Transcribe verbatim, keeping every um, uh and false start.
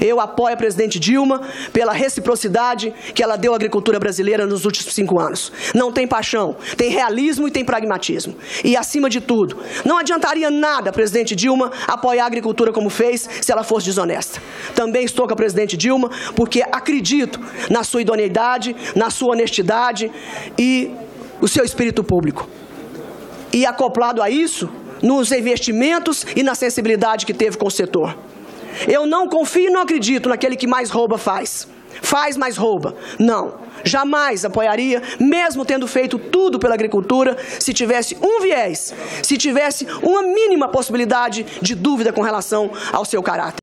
Eu apoio a presidente Dilma pela reciprocidade que ela deu à agricultura brasileira nos últimos cinco anos. Não tem paixão, tem realismo e tem pragmatismo. E, acima de tudo, não adiantaria nada a presidente Dilma apoiar a agricultura como fez se ela fosse desonesta. Também estou com a presidente Dilma porque acredito na sua idoneidade, na sua honestidade e o seu espírito público. E, acoplado a isso, nos investimentos e na sensibilidade que teve com o setor. Eu não confio e não acredito naquele que mais rouba faz. Faz, mas rouba. Não. Jamais apoiaria, mesmo tendo feito tudo pela agricultura, se tivesse um viés, se tivesse uma mínima possibilidade de dúvida com relação ao seu caráter.